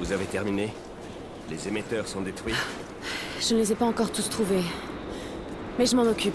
Vous avez terminé? Les émetteurs sont détruits? Je ne les ai pas encore tous trouvés. Mais je m'en occupe.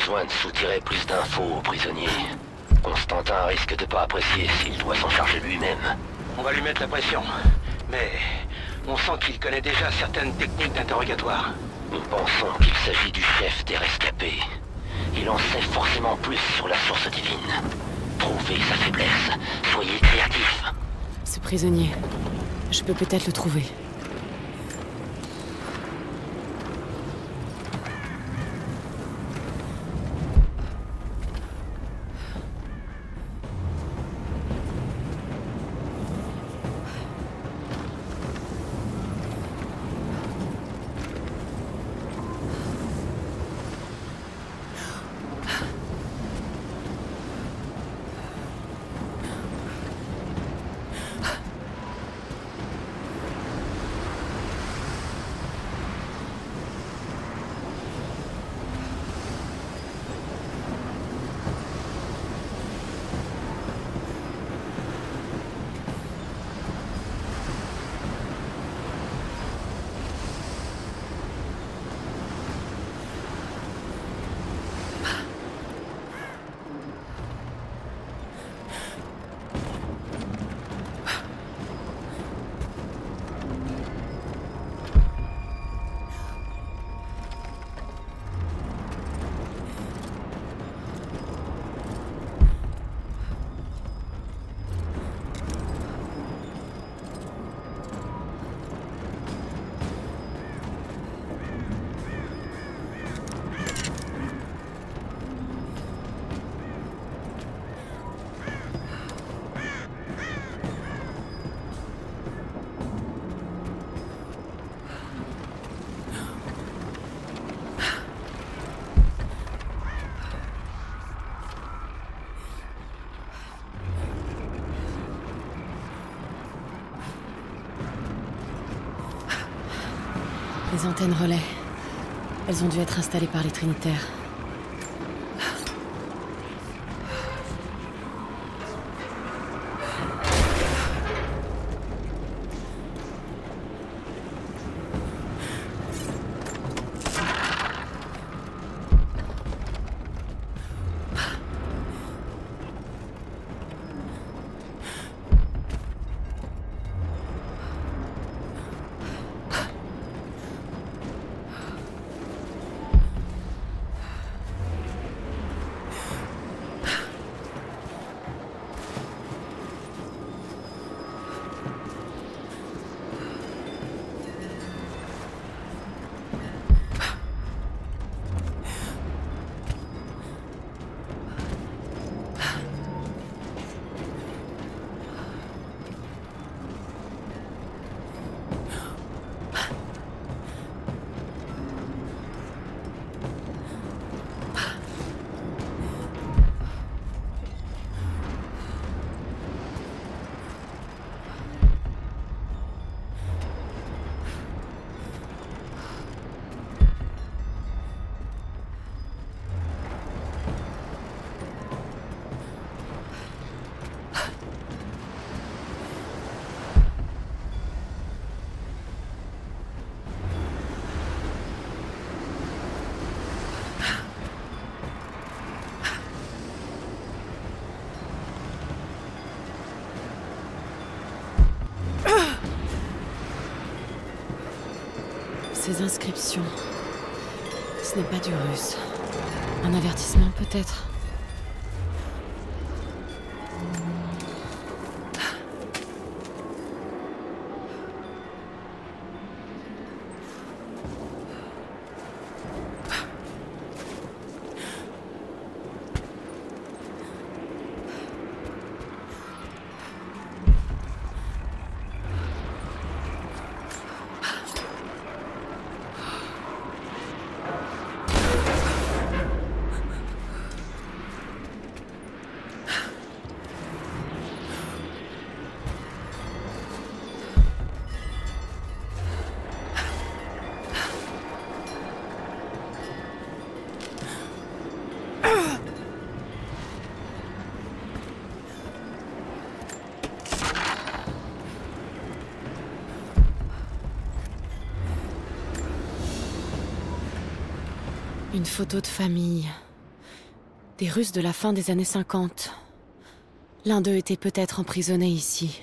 besoin de soutirer plus d'infos aux prisonniers. Constantin risque de pas apprécier s'il doit s'en charger lui-même. On va lui mettre la pression. Mais on sent qu'il connaît déjà certaines techniques d'interrogatoire. Nous pensons qu'il s'agit du chef des rescapés. Il en sait forcément plus sur la source divine. Trouvez sa faiblesse. Soyez créatifs. Ce prisonnier, je peux peut-être le trouver. Les antennes relais. Elles ont dû être installées par les Trinitaires. Ces inscriptions... Ce n'est pas du russe. Un avertissement peut-être. Une photo de famille. Des Russes de la fin des années 50. L'un d'eux était peut-être emprisonné ici.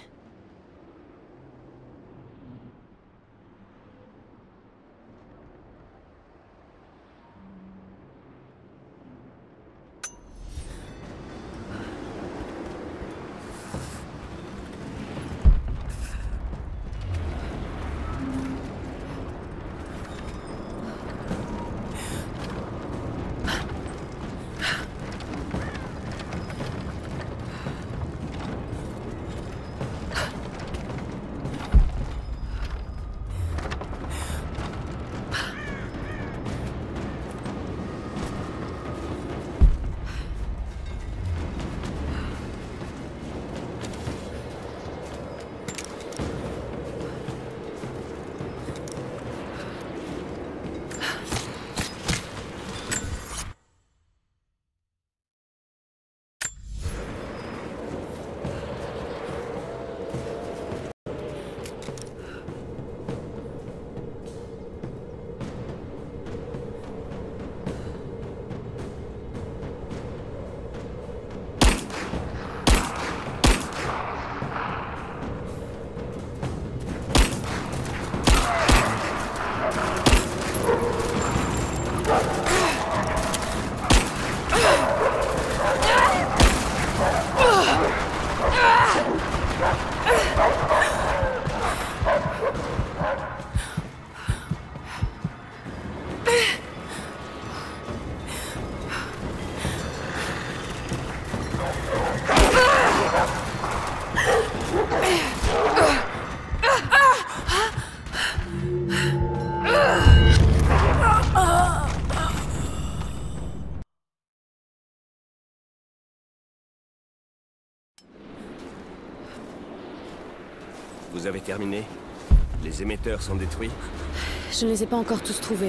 Vous avez terminé? Les émetteurs sont détruits? Je ne les ai pas encore tous trouvés.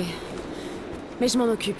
Mais je m'en occupe.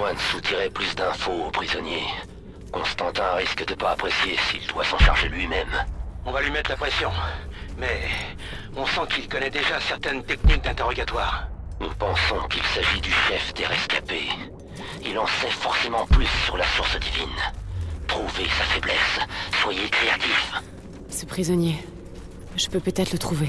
besoin de soutirer plus d'infos aux prisonniers. Constantin risque de pas apprécier s'il doit s'en charger lui-même. On va lui mettre la pression. Mais on sent qu'il connaît déjà certaines techniques d'interrogatoire. Nous pensons qu'il s'agit du chef des rescapés. Il en sait forcément plus sur la source divine. Trouvez sa faiblesse. Soyez créatifs. Ce prisonnier, je peux peut-être le trouver.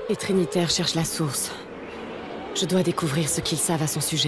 Les Trinitaires cherchent la source. Je dois découvrir ce qu'ils savent à son sujet.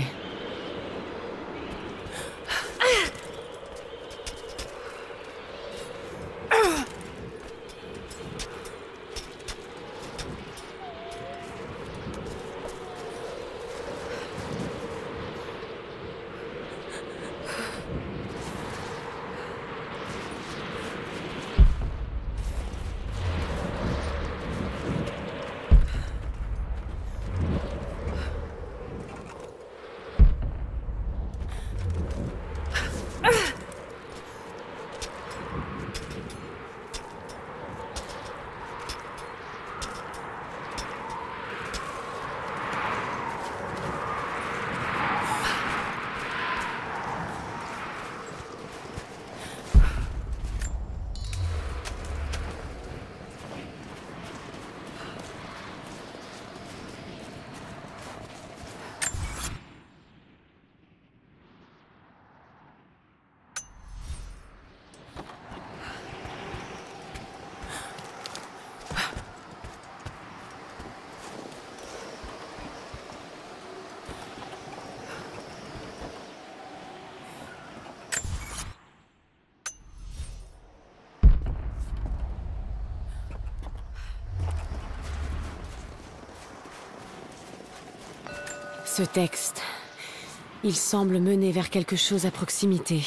Ce texte, il semble mener vers quelque chose à proximité.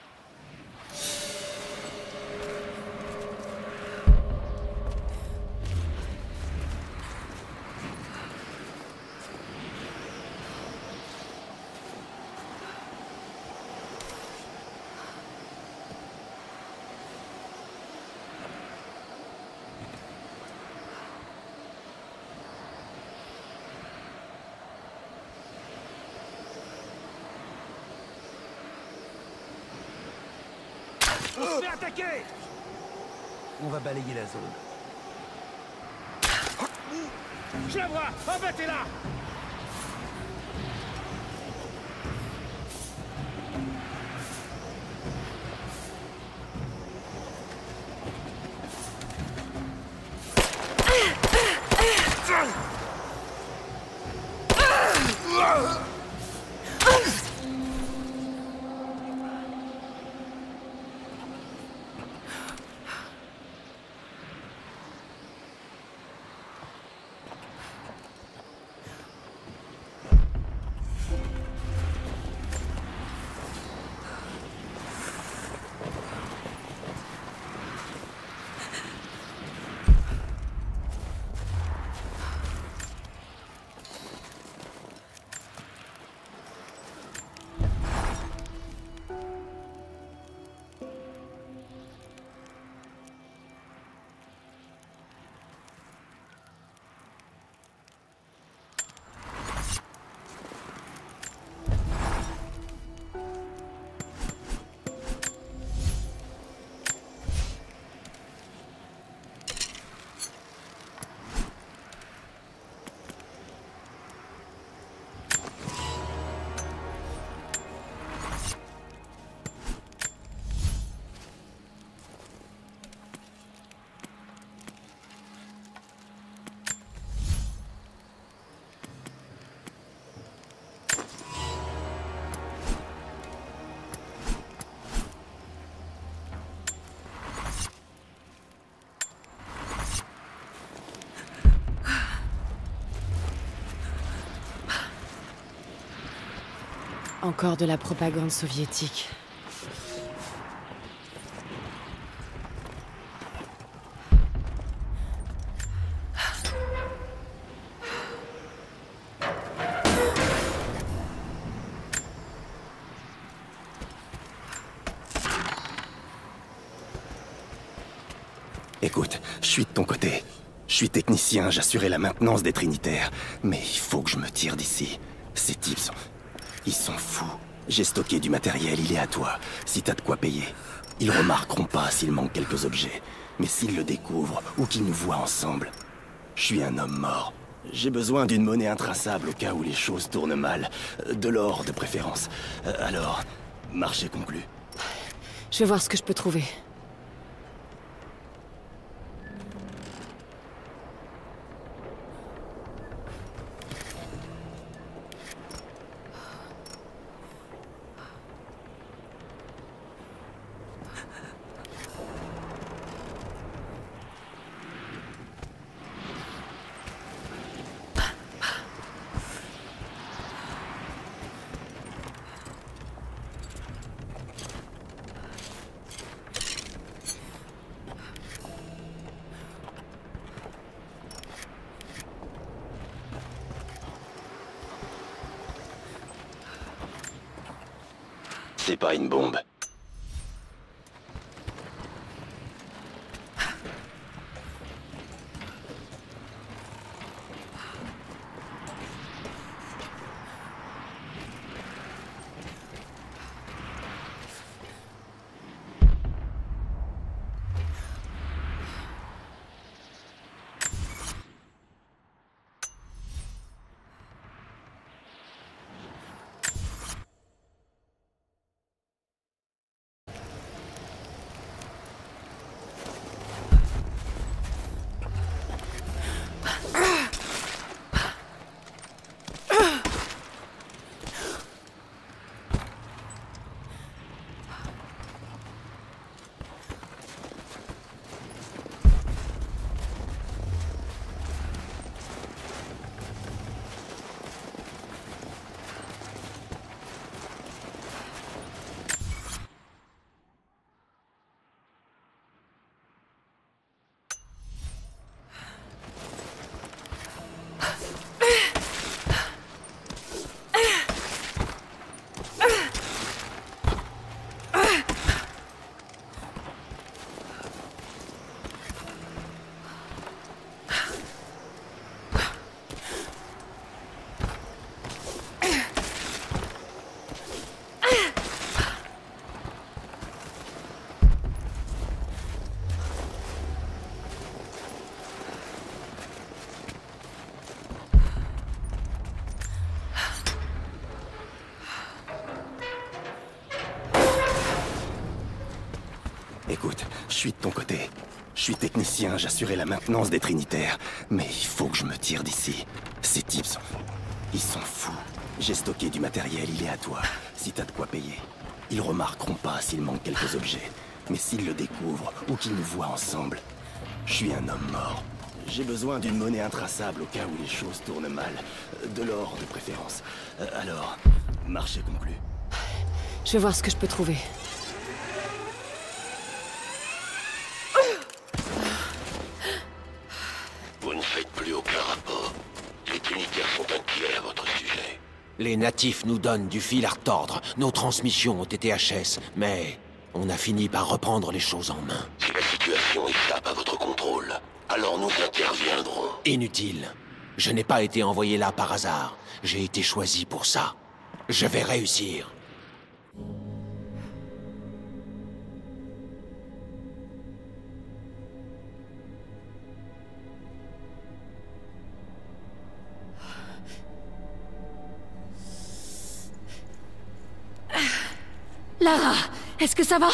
On se fait attaquer! On va balayer la zone. Je la vois! Abattez-la! Encore de la propagande soviétique. Écoute, je suis de ton côté. Je suis technicien, j'assurais la maintenance des Trinitaires. Mais il faut que je me tire d'ici. Ces types sont... Ils sont fous. J'ai stocké du matériel, il est à toi. Si t'as de quoi payer. Ils remarqueront pas s'il manque quelques objets. Mais s'ils le découvrent, ou qu'ils nous voient ensemble... Je suis un homme mort. J'ai besoin d'une monnaie intraçable au cas où les choses tournent mal. De l'or, de préférence. Alors, marché conclu. Je vais voir ce que je peux trouver. c'est pas une bombe. Écoute, je suis de ton côté. Je suis technicien, j'assurais la maintenance des Trinitaires. Mais il faut que je me tire d'ici. Ces types sont... Ils sont fous. J'ai stocké du matériel, il est à toi. Si t'as de quoi payer. Ils remarqueront pas s'il manque quelques objets. Mais s'ils le découvrent, ou qu'ils nous voient ensemble, je suis un homme mort. J'ai besoin d'une monnaie intraçable au cas où les choses tournent mal. De l'or, de préférence. Alors, marché conclu. Je vais voir ce que je peux trouver. Vous ne faites plus aucun rapport. Les Trinitaires sont inquiets à votre sujet. Les natifs nous donnent du fil à retordre. Nos transmissions ont été HS, mais on a fini par reprendre les choses en main. Si la situation échappe à votre contrôle, alors nous interviendrons. Inutile. Je n'ai pas été envoyé là par hasard. J'ai été choisi pour ça. Je vais réussir. Lara, est-ce que ça va?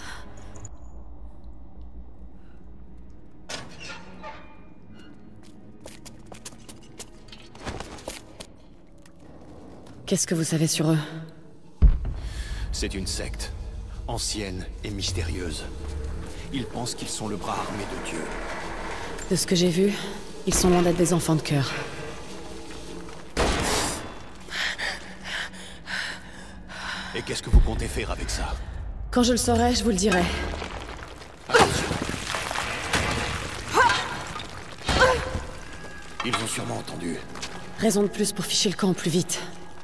Qu'est-ce que vous savez sur eux? C'est une secte, ancienne et mystérieuse. Ils pensent qu'ils sont le bras armé de Dieu. De ce que j'ai vu, ils sont loin d'être des enfants de cœur. Et qu'est-ce que vous comptez faire avec ça? Quand je le saurai, je vous le dirai. Attention. Ils ont sûrement entendu. Raison de plus pour ficher le camp plus vite.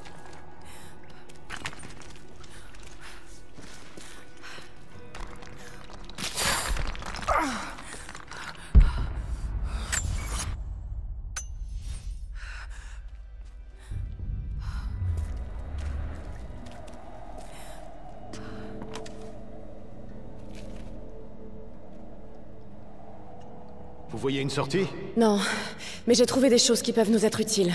Vous voyez une sortie? Non, mais j'ai trouvé des choses qui peuvent nous être utiles.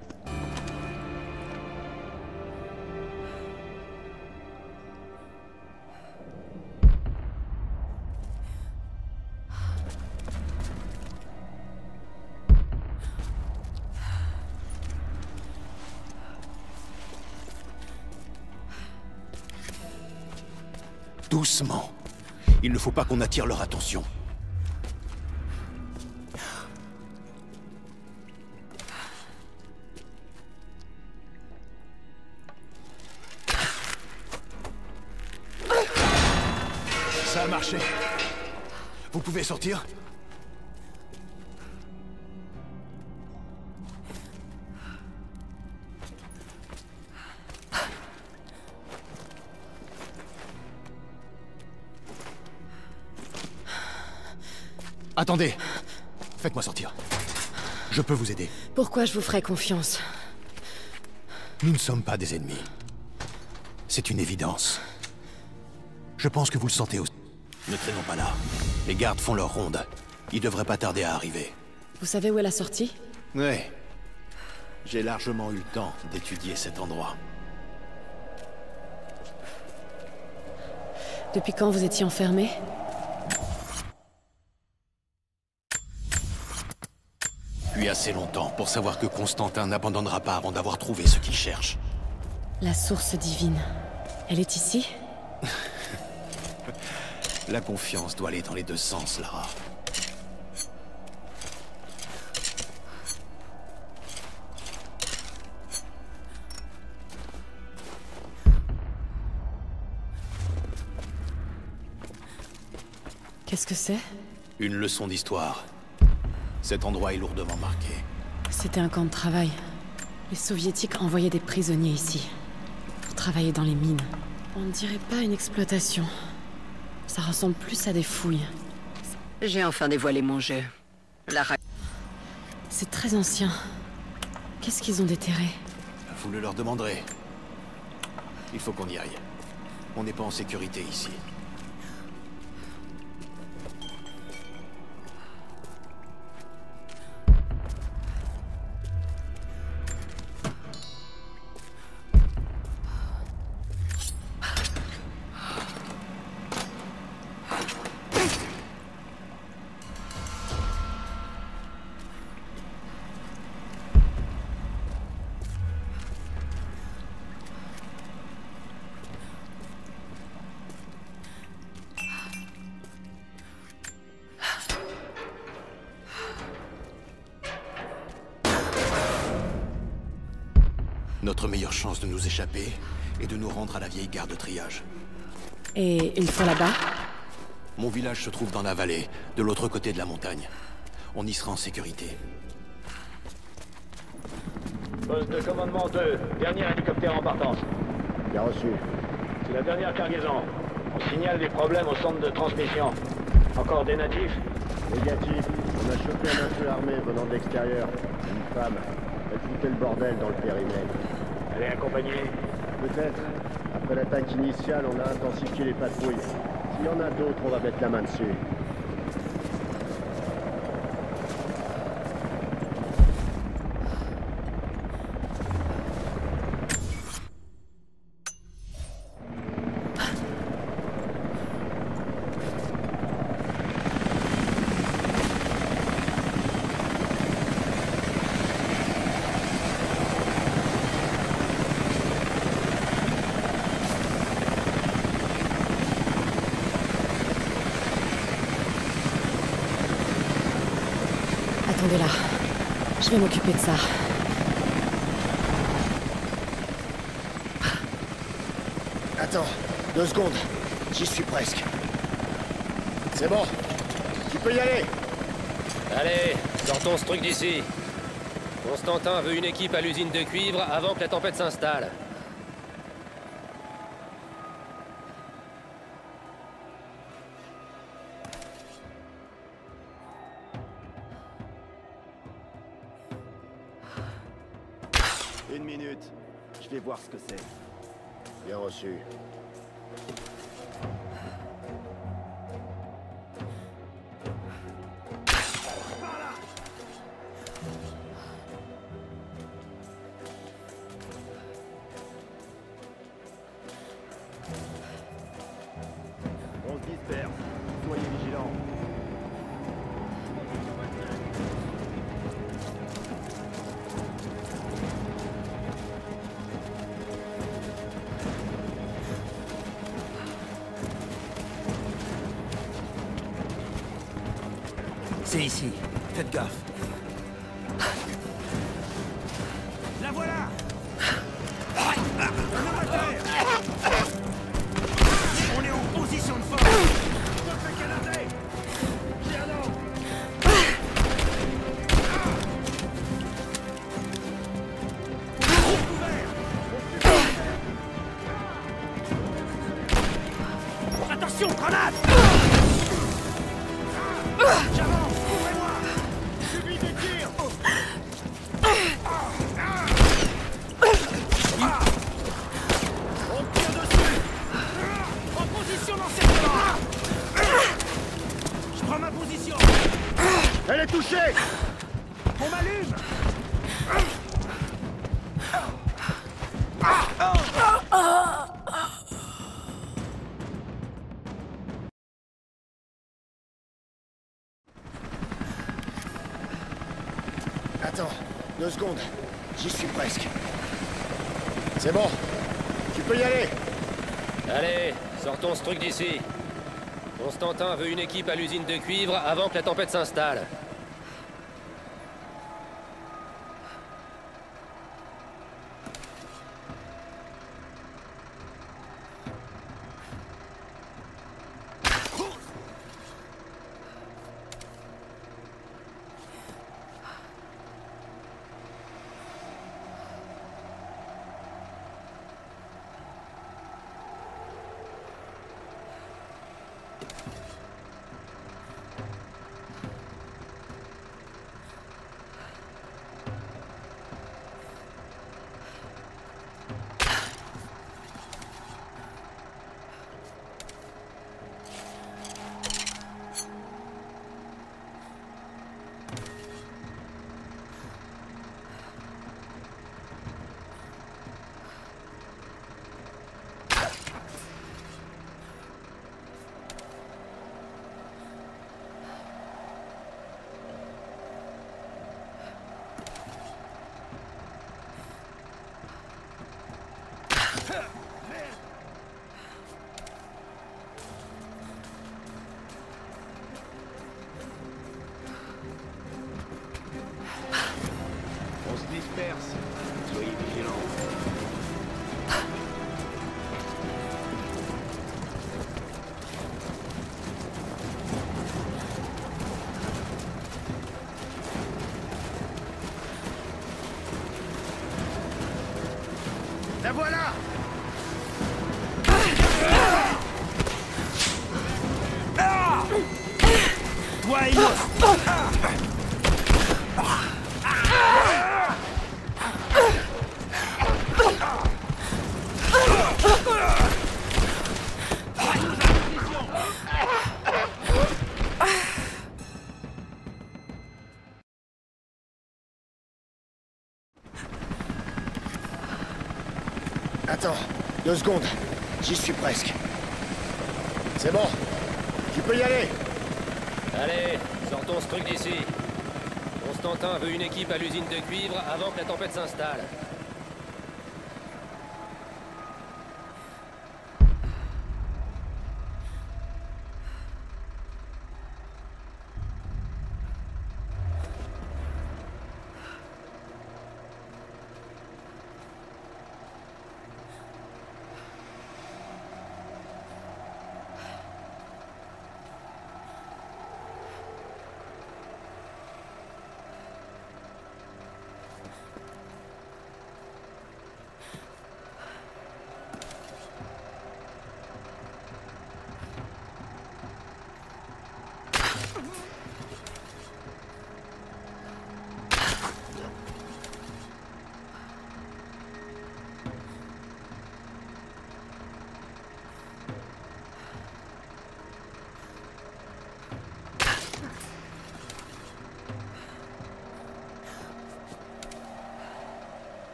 Doucement. Il ne faut pas qu'on attire leur attention. Ça a marché. Vous pouvez sortir? Attendez! Faites-moi sortir. Je peux vous aider. Pourquoi je vous ferais confiance? Nous ne sommes pas des ennemis. C'est une évidence. Je pense que vous le sentez aussi. Ne traînons pas là. Les gardes font leur ronde. Ils devraient pas tarder à arriver. Vous savez où est la sortie? Oui. J'ai largement eu le temps d'étudier cet endroit. Depuis quand vous étiez enfermé? Depuis assez longtemps pour savoir que Constantin n'abandonnera pas avant d'avoir trouvé ce qu'il cherche. La source divine. Elle est ici? La confiance doit aller dans les deux sens, Lara. Qu'est-ce que c'est? Une leçon d'histoire. Cet endroit est lourdement marqué. C'était un camp de travail. Les soviétiques envoyaient des prisonniers ici. Pour travailler dans les mines. On ne dirait pas une exploitation. Ça ressemble plus à des fouilles. J'ai enfin dévoilé mon jeu. C'est très ancien. Qu'est-ce qu'ils ont déterré? Vous le leur demanderez. Il faut qu'on y aille. On n'est pas en sécurité ici. Notre meilleure chance de nous échapper est de nous rendre à la vieille gare de triage. Et une fois là-bas? Mon village se trouve dans la vallée, de l'autre côté de la montagne. On y sera en sécurité. Poste de commandement 2, dernier hélicoptère en partance. Bien reçu. C'est la dernière cargaison. On signale des problèmes au centre de transmission. Encore des natifs? Négatif. On a chopé un intrus armé venant de l'extérieur. Une femme. Elle foutait le bordel dans le périmètre. Elle est accompagnée? Peut-être. Après l'attaque initiale, on a intensifié les patrouilles. S'il y en a d'autres, on va mettre la main dessus. Attendez là. Je vais m'occuper de ça. Attends, 2 secondes. J'y suis presque. C'est bon. Tu peux y aller. Allez, sortons ce truc d'ici. Constantin veut une équipe à l'usine de cuivre avant que la tempête s'installe. Une minute. Je vais voir ce que c'est. Bien reçu. On se disperse. Soyez vigilants. C'est ici. Faites gaffe. La voilà! On est en position de force. Votre canadais! Attention, grenade! J'avance! touché! On m'allume! Attends, 2 secondes. J'y suis presque. C'est bon. Tu peux y aller. Allez, sortons ce truc d'ici. Constantin veut une équipe à l'usine de cuivre avant que la tempête s'installe. On se disperse. Soyez vigilants. La voilà! Toi et moi. Attends, 2 secondes. J'y suis presque. C'est bon. Tu peux y aller. Allez, sortons ce truc d'ici. Constantin veut une équipe à l'usine de cuivre avant que la tempête s'installe.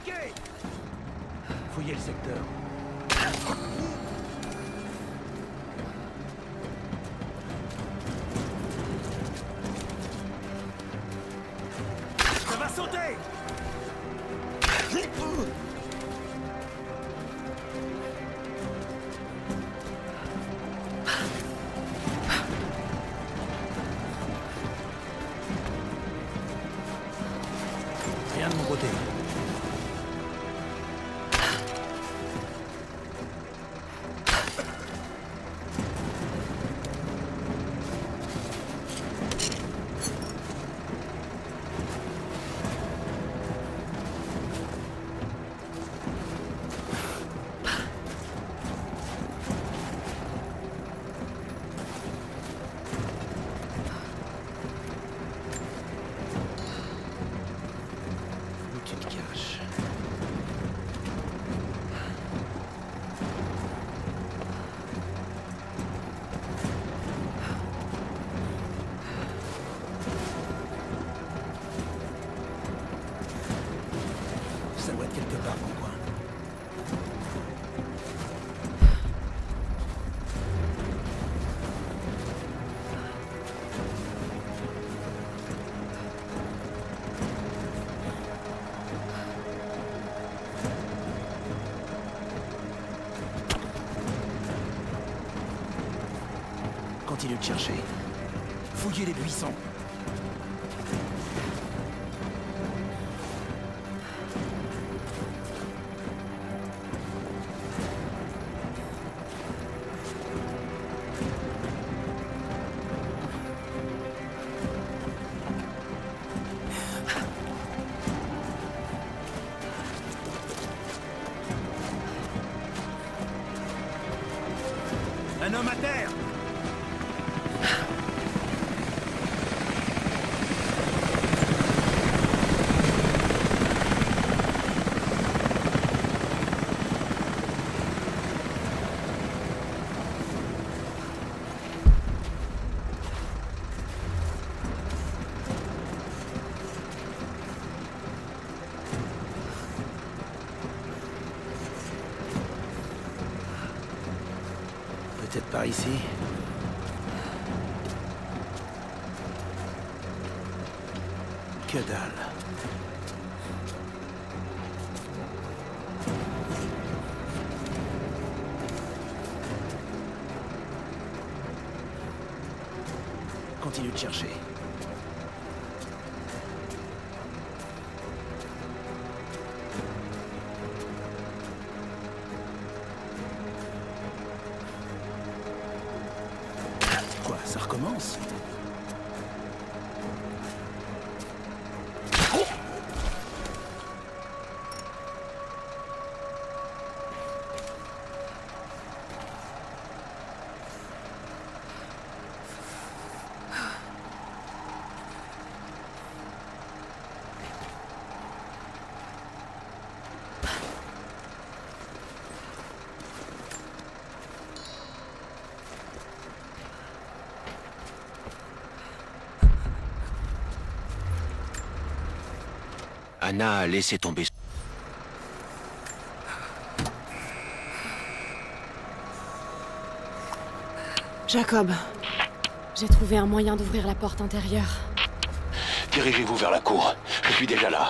attaquer! Fouillez le secteur. Ça va sauter! Rien de mon côté. Ça doit être quelque part dans le coin. Continue de chercher. Fouillez les buissons. Un homme à terre! Peut-être par ici. Que dalle. Continue de chercher. Quoi, ça recommence? Anna a laissé tomber. Jacob, j'ai trouvé un moyen d'ouvrir la porte intérieure. Dirigez-vous vers la cour. Je suis déjà là.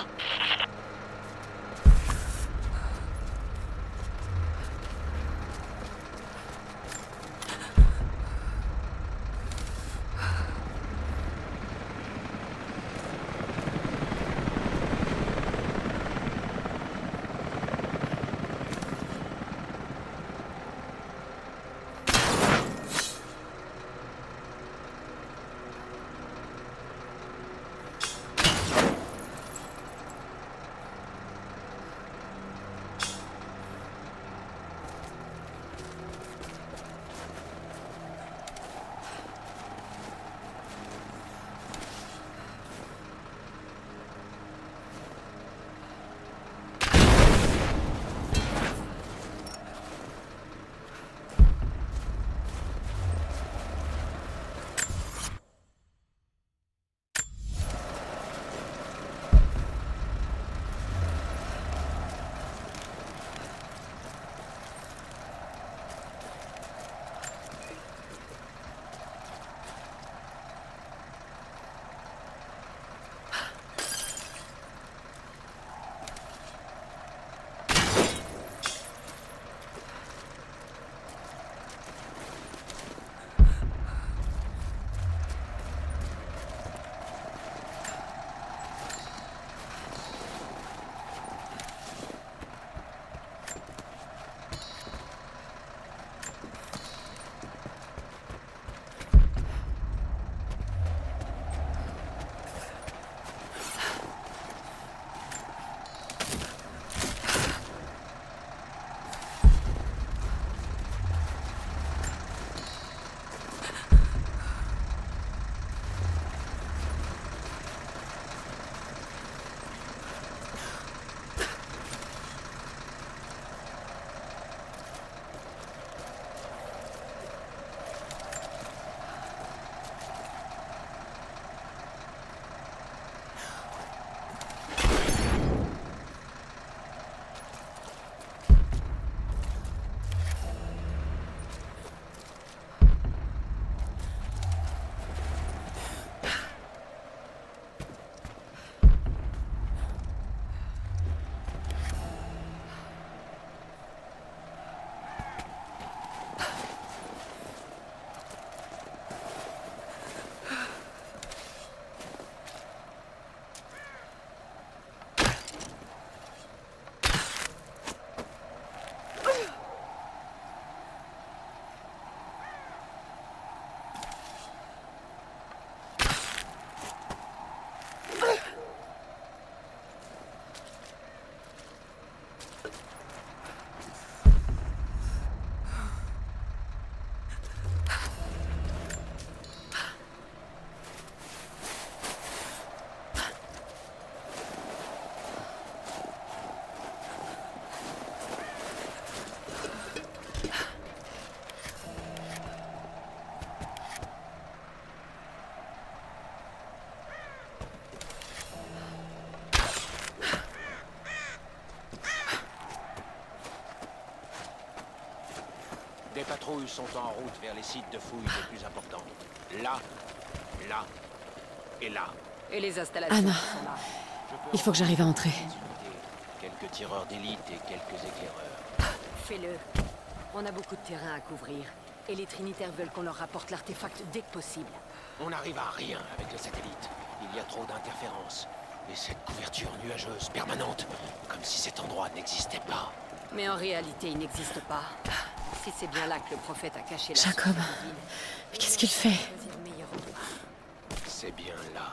Des patrouilles sont en route vers les sites de fouilles les plus importants. Là, là et là. Et les installations Anna, sont là. il faut que j'arrive à entrer. Quelques tireurs d'élite et quelques éclaireurs. Fais-le. On a beaucoup de terrain à couvrir. Et les Trinitaires veulent qu'on leur rapporte l'artefact dès que possible. On n'arrive à rien avec le satellite. Il y a trop d'interférences. Et cette couverture nuageuse permanente, comme si cet endroit n'existait pas. Mais en réalité, il n'existe pas. Si c'est bien là que le prophète a caché la Jacob, source divine, mais qu'est-ce qu'il fait? choisis le meilleur endroit. C'est bien là.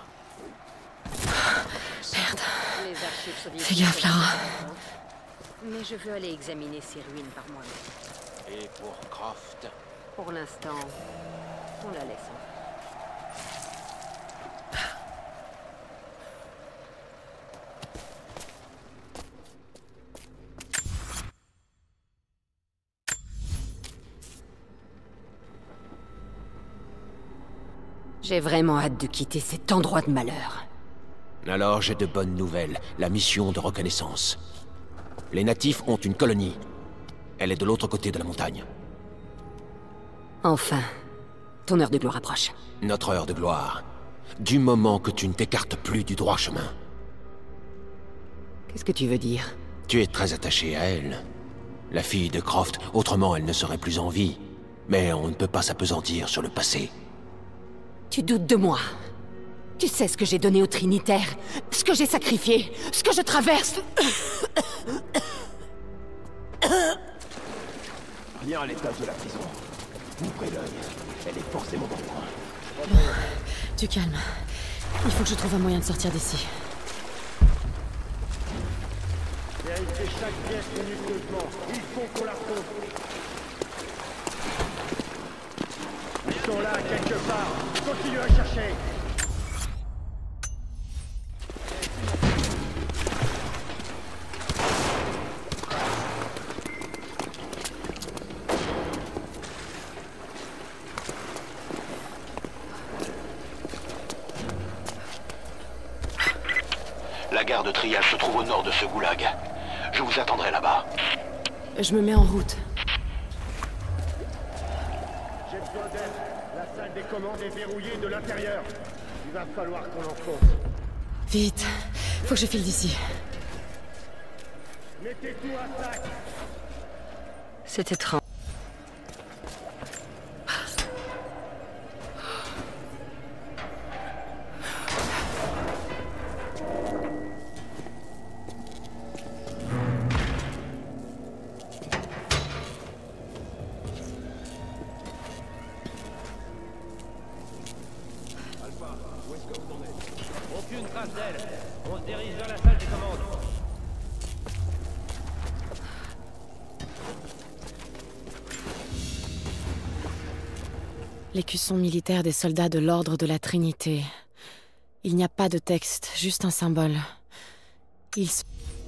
Merde. Les archives soviétiques. Fais gaffe, Lara. Mais je veux aller examiner ces ruines par moi-même. Et pour Croft? Pour l'instant, on la laisse en. J'ai vraiment hâte de quitter cet endroit de malheur. Alors j'ai de bonnes nouvelles. La mission de reconnaissance. Les natifs ont une colonie. Elle est de l'autre côté de la montagne. Enfin, ton heure de gloire approche. Notre heure de gloire. Du moment que tu ne t'écartes plus du droit chemin. Qu'est-ce que tu veux dire? Tu es très attaché à elle. La fille de Croft, autrement elle ne serait plus en vie. Mais on ne peut pas s'appesantir sur le passé. Tu doutes de moi. Tu sais ce que j'ai donné aux Trinitaires, ce que j'ai sacrifié, ce que je traverse. Viens à l'étage de la prison. Ouvrez l'œil. Elle est forcément dans le coin. Bon, du calme. Il faut que je trouve un moyen de sortir d'ici. Vérifiez chaque pièce minutieusement. Il faut qu'on la retrouve. Ils sont là, quelque part. Continue à chercher. La gare de triage se trouve au nord de ce goulag. Je vous attendrai là-bas. Je me mets en route. J'ai besoin d'aide. La salle des commandes est verrouillée de l'intérieur. Il va falloir qu'on l'enfonce. Vite. Faut que je file d'ici. Mettez tout à sac. C'est étrange. Aucune trace d'elle. On se dirige vers la salle des commandes. L'écusson militaire des soldats de l'Ordre de la Trinité. Il n'y a pas de texte, juste un symbole. Ils sont...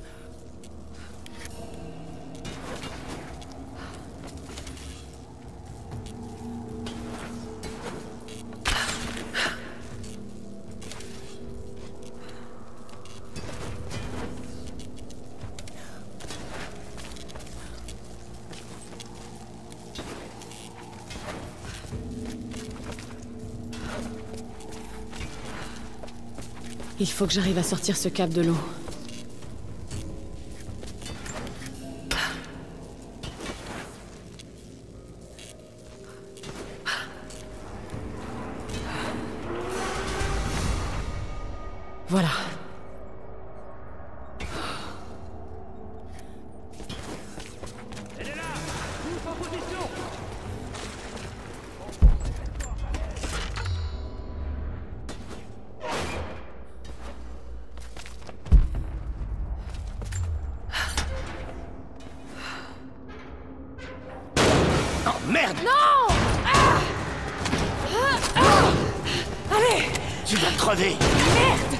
Il faut que j'arrive à sortir ce cap de l'eau. Voilà. Elle est là! Tous en position! Oh merde! Non! Allez! Tu vas crever! Merde!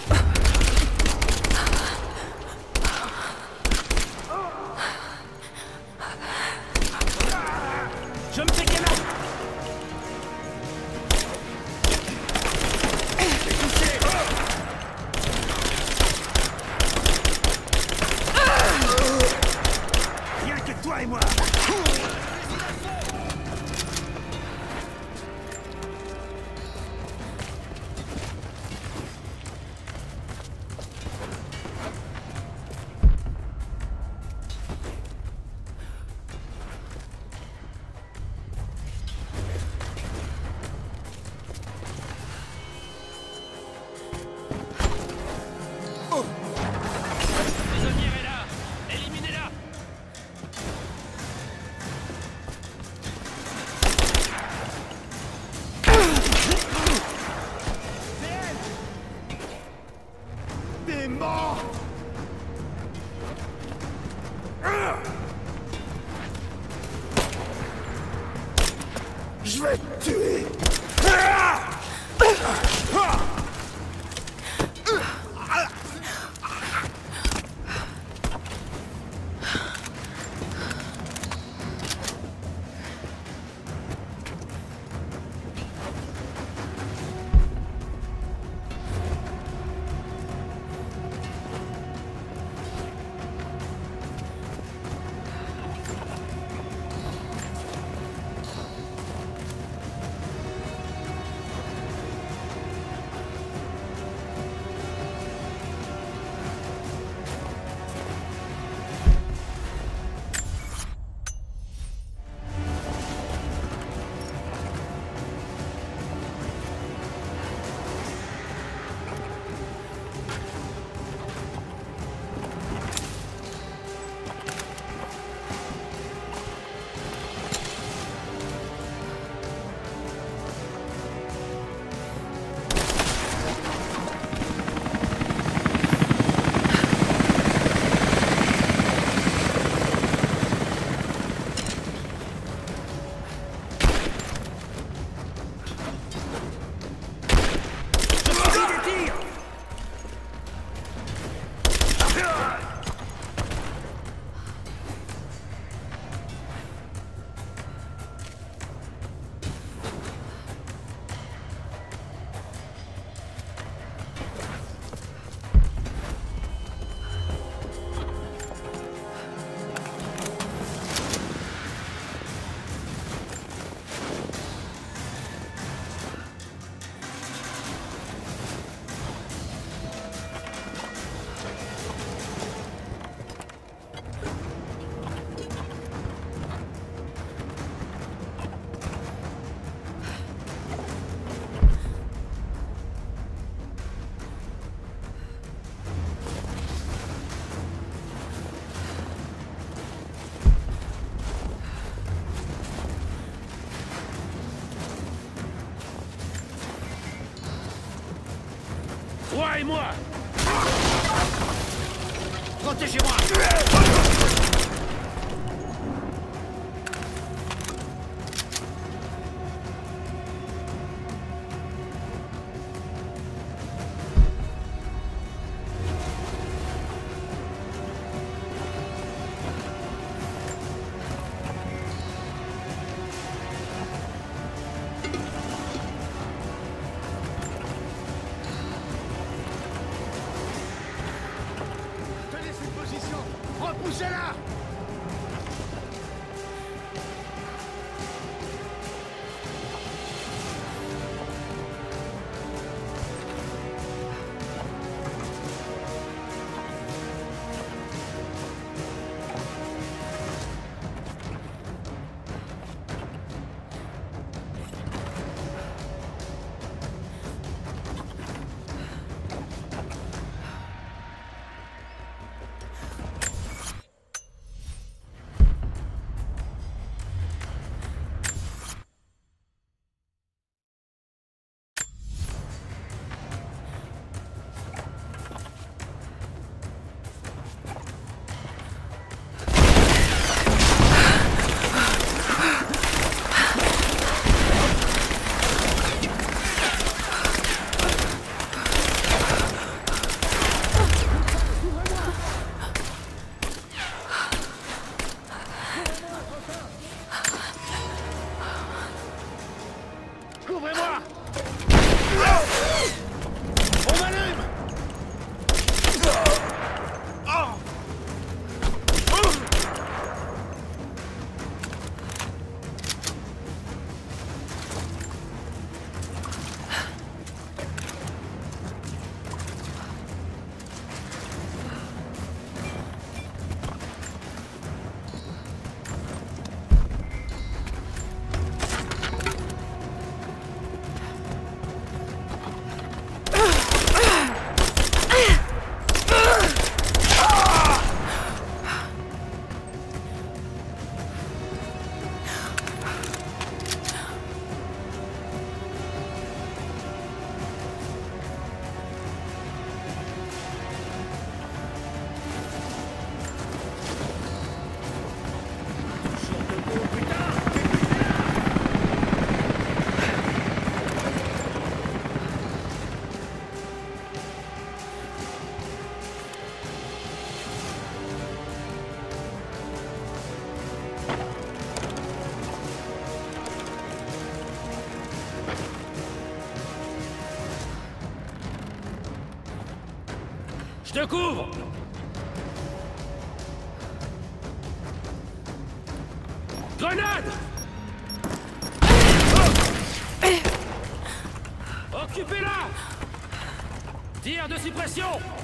Je me fais câlin! Rien que toi et moi! Je vais te tuer. Toi et moi! Protégez-moi! Repoussez-la! Je te couvre! Grenade! Occupez-la! Tir de suppression!